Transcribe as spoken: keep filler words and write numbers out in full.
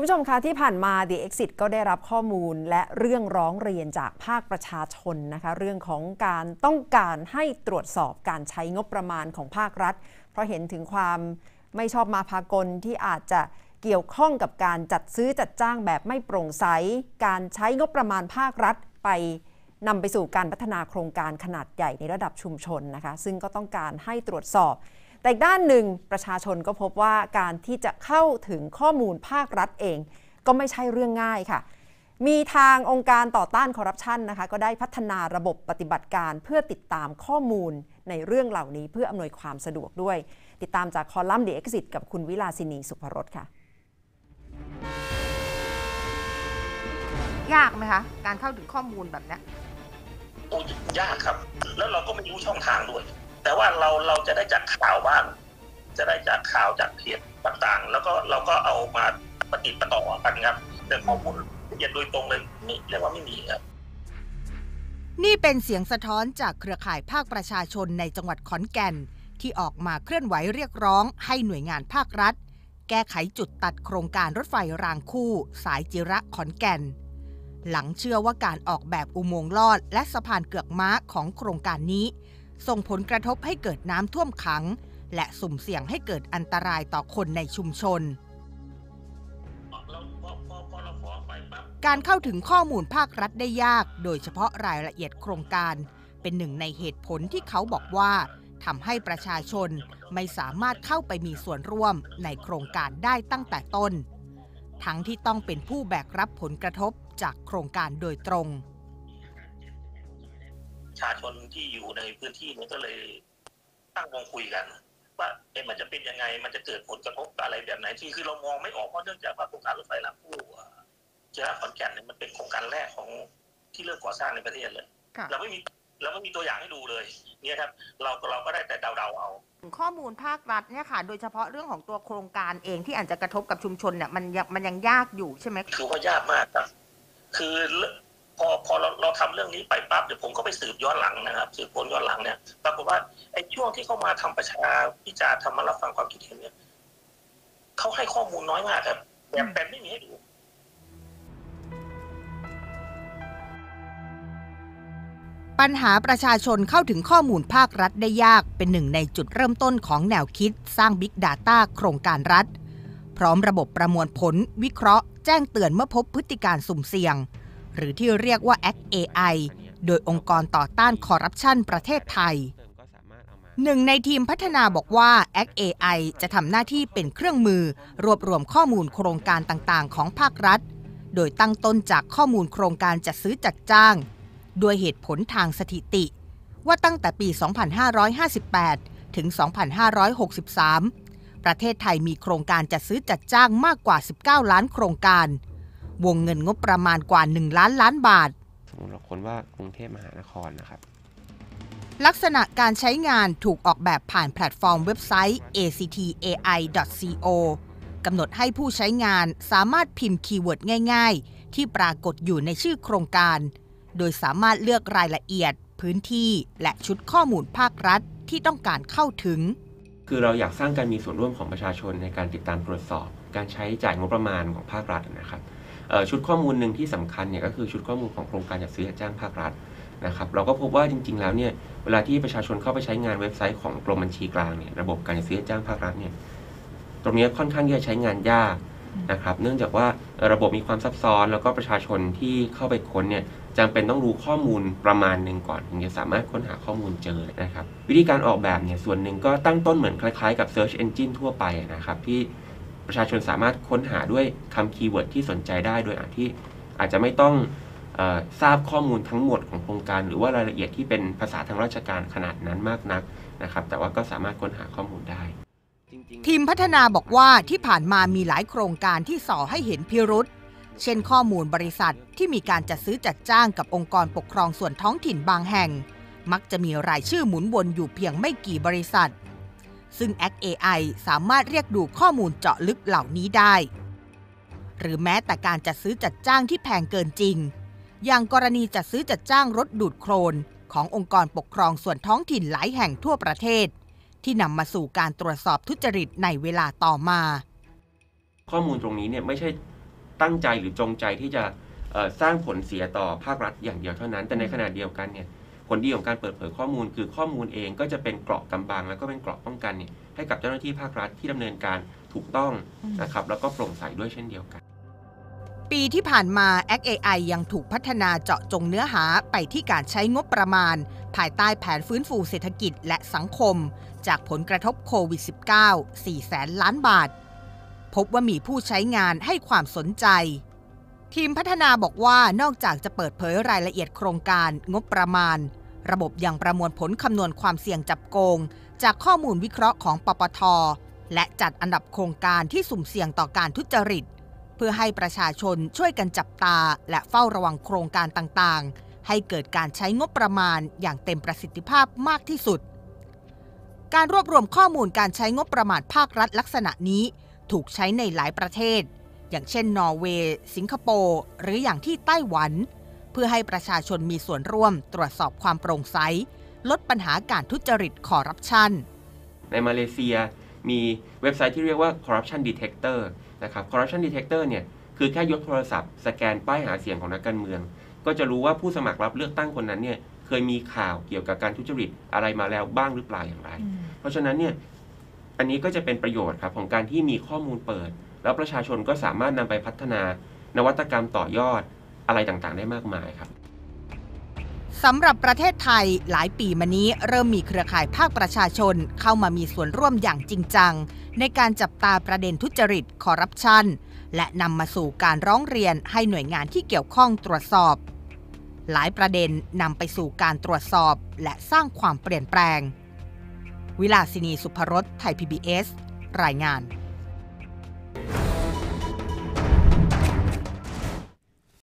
คุณผู้ชมคะที่ผ่านมา The Exit ก็ได้รับข้อมูลและเรื่องร้องเรียนจากภาคประชาชนนะคะเรื่องของการต้องการให้ตรวจสอบการใช้งบประมาณของภาครัฐเพราะเห็นถึงความไม่ชอบมาพากลที่อาจจะเกี่ยวข้องกับการจัดซื้อจัดจ้างแบบไม่โปร่งใสการใช้งบประมาณภาครัฐไปนำไปสู่การพัฒนาโครงการขนาดใหญ่ในระดับชุมชนนะคะซึ่งก็ต้องการให้ตรวจสอบแต่อีกด้านหนึ่งประชาชนก็พบว่าการที่จะเข้าถึงข้อมูลภาครัฐเองก็ไม่ใช่เรื่องง่ายค่ะมีทางองค์การต่อต้านคอร์รัปชันนะคะก็ได้พัฒนาระบบปฏิบัติการเพื่อติดตามข้อมูลในเรื่องเหล่านี้เพื่ออำนวยความสะดวกด้วยติดตามจากคอลัมน์ The Exit กับคุณวิลาสินีสุภรสค่ะยากไหมคะการเข้าถึงข้อมูลแบบนี้โอ้ยากครับแล้วเราก็ไม่รู้ช่องทางด้วยแต่ว่าเราเราจะได้จากข่าวบ้างจะได้จากข่าวจากเพจต่างๆแล้วก็เราก็เอามาปฏิบัติต่อกันครับแต่ข้อมูลละเอียดโดยตรงเลยไม่เรียกว่าไม่มีครับนี่เป็นเสียงสะท้อนจากเครือข่ายภาคประชาชนในจังหวัดขอนแก่นที่ออกมาเคลื่อนไหวเรียกร้องให้หน่วยงานภาครัฐแก้ไขจุดตัดโครงการรถไฟรางคู่สายจิระขอนแก่นหลังเชื่อว่าการออกแบบอุโมงค์ลอดและสะพานเกือกม้าของโครงการนี้ส่งผลกระทบให้เกิดน้ำท่วมขังและสุ่มเสี่ยงให้เกิดอันตรายต่อคนในชุมชนการเข้าถึงข้อมูลภาครัฐได้ยากโดยเฉพาะรายละเอียดโครงการเป็นหนึ่งในเหตุผลที่เขาบอกว่าทำให้ประชาชนไม่สามารถเข้าไปมีส่วนร่วมในโครงการได้ตั้งแต่ต้นทั้งที่ต้องเป็นผู้แบกรับผลกระทบจากโครงการโดยตรงประชาชนที่อยู่ในพื้นที่นี้ก็เลยตั้งวงคุยกันว่าเอ๊ะมันจะเป็นยังไงมันจะเกิดผลกระทบอะไรแบบไหนที่คือเรามองไม่ออกเพราะเนื่องจากว่าโครงการรถไฟรางคู่จิระขอนแก่นเนี่ยมันเป็นโครงการแรกของที่เริ่มก่อสร้างในประเทศเลยเราไม่มีเราไม่มีตัวอย่างให้ดูเลยเนี่ยครับเราเราก็ได้แต่เดาๆเอาข้อมูลภาครัฐเนี่ยค่ะโดยเฉพาะเรื่องของตัวโครงการเองที่อาจจะกระทบกับชุมชนเนี่ยมันยังมันยังยากอยู่ใช่ไหมคือว่ายากมากครับคือพอพอเราเราทำเรื่องนี้ไปปั๊บเดี๋ยวผมก็ไปสืบย้อนหลังนะครับสืบค้นย้อนหลังเนี่ยปรากฏว่าไอ้ช่วงที่เข้ามาทำประชาพิจารณ์ทำมารับฟังความคิดเห็นเนี่ยเขาให้ข้อมูลน้อยมากครับแบบแบบไม่มีให้ดูปัญหาประชาชนเข้าถึงข้อมูลภาครัฐได้ยากเป็นหนึ่งในจุดเริ่มต้นของแนวคิดสร้าง Big Data โครงการรัฐพร้อมระบบประมวลผลวิเคราะห์แจ้งเตือนเมื่อพบพฤติการสุ่มเสี่ยงหรือที่เรียกว่า แอค เอ ไอ โดยองค์กรต่อต้านคอร์รัปชันประเทศไทยหนึ่งในทีมพัฒนาบอกว่า แอค เอ ไอ จะทำหน้าที่เป็นเครื่องมือรวบรวมข้อมูลโครงการต่างๆของภาครัฐโดยตั้งต้นจากข้อมูลโครงการจัดซื้อจัดจ้างด้วยเหตุผลทางสถิติว่าตั้งแต่ปี สองพันห้าร้อยห้าสิบแปด ถึง สองพันห้าร้อยหกสิบสาม ประเทศไทยมีโครงการจัดซื้อจัดจ้างมากกว่า สิบเก้า ล้านโครงการวงเงินงบประมาณกว่า หนึ่ง ล้านล้านบาทสมมติเราค้นว่ากรุงเทพมหานครนะครับลักษณะการใช้งานถูกออกแบบผ่านแพลตฟอร์มเว็บไซต์ เอ ซี ที เอ ไอ ดอท ซี โอ กำหนดให้ผู้ใช้งานสามารถพิมพ์คีย์เวิร์ดง่ายๆที่ปรากฏอยู่ในชื่อโครงการโดยสามารถเลือกรายละเอียดพื้นที่และชุดข้อมูลภาครัฐที่ต้องการเข้าถึงคือเราอยากสร้างการมีส่วนร่วมของประชาชนในการติดตามตรวจสอบการใช้จ่ายงบประมาณของภาครัฐนะครับชุดข้อมูลหนึ่งที่สำคัญเนี่ยก็คือชุดข้อมูลของโครงการจัดซื้อจัดจ้างภาครัฐนะครับเราก็พบว่าจริงๆแล้วเนี่ยเวลาที่ประชาชนเข้าไปใช้งานเว็บไซต์ของกรมบัญชีกลางเนี่ยระบบการจัดซื้อจัดจ้างภาครัฐเนี่ยตรงนี้ค่อนข้างที่จะใช้งานยากนะครับเนื่องจากว่าระบบมีความซับซ้อนแล้วก็ประชาชนที่เข้าไปค้นเนี่ยจำเป็นต้องรู้ข้อมูลประมาณหนึ่งก่อนถึงจะสามารถค้นหาข้อมูลเจอนะครับวิธีการออกแบบเนี่ยส่วนหนึ่งก็ตั้งต้นเหมือนคล้ายๆกับ Search Engine ทั่วไปนะครับที่ประชาชนสามารถค้นหาด้วยคำคีย์เวิร์ดที่สนใจได้โดยอาจที่อาจจะไม่ต้องเอ่อทราบข้อมูลทั้งหมดของโครงการหรือว่ารายละเอียดที่เป็นภาษาทางราชการขนาดนั้นมากนักนะครับแต่ว่าก็สามารถค้นหาข้อมูลได้ทีมพัฒนาบอกว่าที่ผ่านมามีหลายโครงการที่ส่อให้เห็นพิรุษเช่นข้อมูลบริษัทที่มีการจัดซื้อจัดจ้างกับองค์กรปกครองส่วนท้องถิ่นบางแห่งมักจะมีรายชื่อหมุนวนอยู่เพียงไม่กี่บริษัทซึ่ง แอค เอ ไอ สามารถเรียกดูข้อมูลเจาะลึกเหล่านี้ได้หรือแม้แต่การจัดซื้อจัดจ้างที่แพงเกินจริงอย่างกรณีจัดซื้อจัดจ้างรถดูดโคลนขององค์กรปกครองส่วนท้องถิ่นหลายแห่งทั่วประเทศที่นำมาสู่การตรวจสอบทุจริตในเวลาต่อมาข้อมูลตรงนี้เนี่ยไม่ใช่ตั้งใจหรือจงใจที่จะสร้างผลเสียต่อภาครัฐอย่างเดียวเท่านั้นแต่ในขณะเดียวกันเนี่ยผลดีของการเปิดเผยข้อมูลคือข้อมูลเองก็จะเป็นเกราะกำบังแล้วก็เป็นเกราะป้องกันเนี่ยให้กับเจ้าหน้าที่ภาครัฐที่ดำเนินการถูกต้องนะครับแล้วก็โปร่งใสด้วยเช่นเดียวกันปีที่ผ่านมา แอค เอ ไอ ยังถูกพัฒนาเจาะจงเนื้อหาไปที่การใช้งบประมาณภายใต้แผนฟื้นฟูเศรษฐกิจและสังคมจากผลกระทบโควิด สิบเก้า สี่แสนล้านบาทพบว่ามีผู้ใช้งานให้ความสนใจทีมพัฒนาบอกว่านอกจากจะเปิดเผยรายละเอียดโครงการงบประมาณระบบยังประมวลผลคำนวณความเสี่ยงจับโกงจากข้อมูลวิเคราะห์ของปปท.และจัดอันดับโครงการที่สุ่มเสี่ยงต่อการทุจริตเพื่อให้ประชาชนช่วยกันจับตาและเฝ้าระวังโครงการต่างๆให้เกิดการใช้งบประมาณอย่างเต็มประสิทธิภาพมากที่สุดการรวบรวมข้อมูลการใช้งบประมาณภาครัฐลักษณะนี้ถูกใช้ในหลายประเทศอย่างเช่นนอร์เวย์สิงคโปร์หรืออย่างที่ไต้หวันเพื่อให้ประชาชนมีส่วนร่วมตรวจสอบความโปร่งใสลดปัญหาการทุจริตคอร์รัปชันในมาเลเซียมีเว็บไซต์ที่เรียกว่า corruption detector นะครับ corruption detector เนี่ยคือแค่ยกโทรศัพท์สแกนป้ายหาเสียงของนักการเมืองก็จะรู้ว่าผู้สมัครรับเลือกตั้งคนนั้นเนี่ยเคยมีข่าวเกี่ยวกับการทุจริตอะไรมาแล้วบ้างหรือเปล่าอย่างไรเพราะฉะนั้นเนี่ยอันนี้ก็จะเป็นประโยชน์ครับของการที่มีข้อมูลเปิดแล้วประชาชนก็สามารถนำไปพัฒนานวัตกรรมต่อยอดอะไรต่างๆได้มากมายครับสำหรับประเทศไทยหลายปีมานี้เริ่มมีเครือข่ายภาคประชาชนเข้ามามีส่วนร่วมอย่างจริงจังในการจับตาประเด็นทุจริตคอร์รัปชันและนำมาสู่การร้องเรียนให้หน่วยงานที่เกี่ยวข้องตรวจสอบหลายประเด็นนำไปสู่การตรวจสอบและสร้างความเปลี่ยนแปลงวิลาสินี สุภรส ไทย พี บี เอส รายงาน